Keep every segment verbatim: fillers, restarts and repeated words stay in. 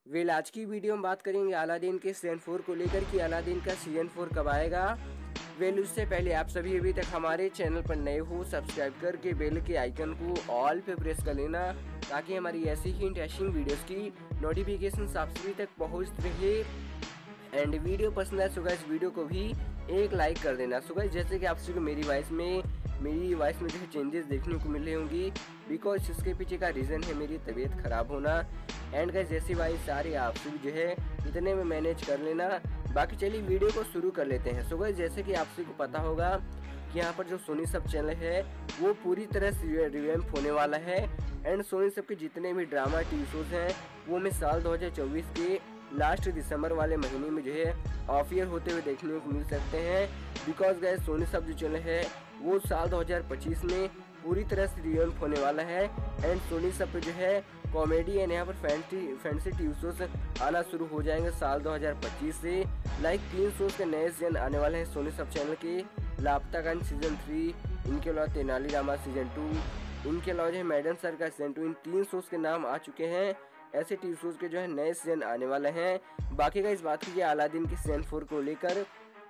Well आज की video में बात करेंगे अलादीन के सीजन फोर को लेकर कि अलादीन का सीजन फोर कब आएगा। वेल उससे पहले आप सभी अभी तक हमारे चैनल पर नए हो सब्सक्राइब करके बेल के आइकन को ऑल पे प्रेस कर लेना ताकि हमारी ऐसी ही इंटरेस्टिंग वीडियोस की नोटिफिकेशन आप सभी तक पहुंचती रहे। एंड वीडियो पसंद है सो गाइस वीडियो को भी एक लाइक कर देना। सो गाइस जैसे कि आप सभी को मेरी वॉइस में मेरी वॉइस में जो है चेंजेस देखने को मिल रही होंगी बिकॉज इसके पीछे का रीज़न है मेरी तबीयत ख़राब होना। एंड गाइस जैसी वॉइस सारी आप सभी जो है इतने में मैनेज कर लेना। बाकी चलिए वीडियो को शुरू कर लेते हैं। सो गाइस जैसे कि आप सभी को पता होगा कि यहाँ पर जो सोनी सब चैनल है वो पूरी तरह से रिवैम्प होने वाला है। एंड सोनी सब के जितने भी ड्रामा टीवी शोज हैं वो हमें साल दो हज़ार चौबीस के लास्ट दिसंबर वाले महीने में जो है ऑफ ईयर होते हुए देखने को मिल सकते हैं। बिकॉज गाइस सोनी सब जो चैनल है वो साल दो हज़ार पच्चीस में पूरी तरह से रिवैम्प होने वाला है। एंड सोनी सब पे जो है कॉमेडी एंड यहाँ पर फैंसी फैंसी टीवी शोज आना शुरू हो जाएंगे साल दो हज़ार पच्चीस से। लाइक तीन शोज के नए सीजन आने वाले हैं सोनी सब चैनल के। लापतागंज सीजन थ्री, इनके अलावा तेनालीरामा सीजन टू, इनके अलावा जो है मैडम सर का सीजन टू, इन तीन शोज के नाम आ चुके हैं। ऐसे टीवी शोज के जो है नए सीजन आने वाले हैं। बाकी का इस बात कीजिए अलादीन के सीजन फोर को लेकर।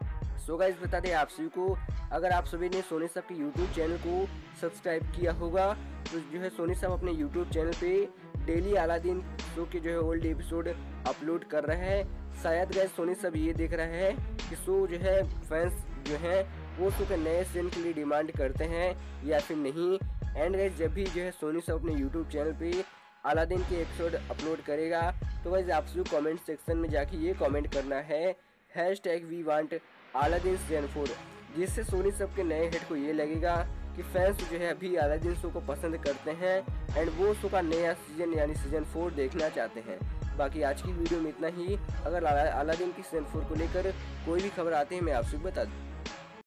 सो गाइस बता दें आप सभी को अगर आप सभी ने सोनी सब के यूट्यूब चैनल को सब्सक्राइब किया होगा तो जो है सोनी सब अपने यूट्यूब चैनल पे डेली अलादीन शो के जो है ओल्ड एपिसोड अपलोड कर रहे हैं। शायद गाइस सोनी सब ये देख रहे हैं कि शो जो है फैंस जो है वो शो के नए सीजन के लिए डिमांड करते हैं या फिर नहीं। एंड गाइस जब भी जो है सोनी सब अपने यूट्यूब चैनल पे अलादीन के एपिसोड अपलोड करेगा तो गाइस आप सभी कमेंट सेक्शन में जाके ये कमेंट करना है hashtag we want Aladdin season four, जिससे सोनी सब के नए हेड को ये लगेगा कि फैंस जो है अभी अलादीन शो को पसंद करते हैं एंड वो शो का नया सीजन यानी सीजन फोर देखना चाहते हैं। बाकी आज की वीडियो में इतना ही। अगर अलादीन की सीजन फोर को लेकर कोई भी खबर आती है मैं आपसे बता दूँ।